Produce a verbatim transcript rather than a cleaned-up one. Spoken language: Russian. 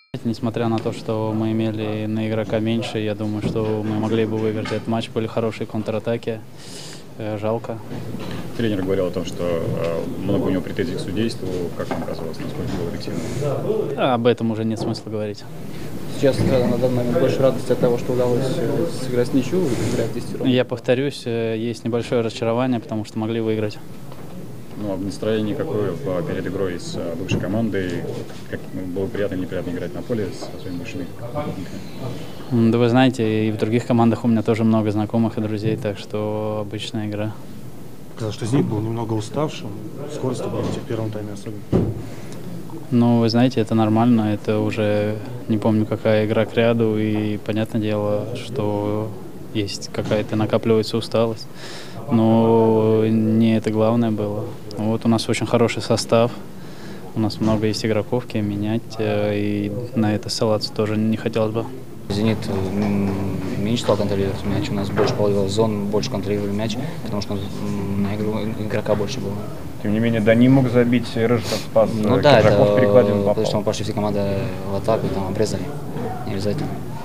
Несмотря на то, что мы имели на игрока меньше, я думаю, что мы могли бы выиграть этот матч. Были хорошие контратаки. Жалко. Тренер говорил о том, что э, много у него претензий к судейству. Как вам казалось, насколько было объективно? А об этом уже нет смысла говорить. Сейчас на данный момент больше радости от того, что удалось сыграть ничью, играть десятером. Я повторюсь, есть небольшое разочарование, потому что могли выиграть. Ну, а настроение какое перед игрой с бывшей командой? Как, ну, было приятно или неприятно играть на поле со своими бывшими работниками? Да вы знаете, и в других командах у меня тоже много знакомых и друзей, так что обычная игра. Казалось, что Зенит был немного уставшим, скорость была в первом тайме особенно. Ну, вы знаете, это нормально, это уже не помню, какая игра к ряду, и понятное дело, что есть какая-то накапливается усталость. Но не это главное было. Вот у нас очень хороший состав, у нас много есть игроков, кем менять, и на это ссылаться тоже не хотелось бы. «Зенит» меньше стал контролировать мяч, у нас больше половил зон, больше контролировали мяч, потому что на игру игрока больше было. Тем не менее, Дани мог забить, и Рыжиков спас. Ну да, это потому что мы пошли все команды в атаку, там обрезали, не обязательно.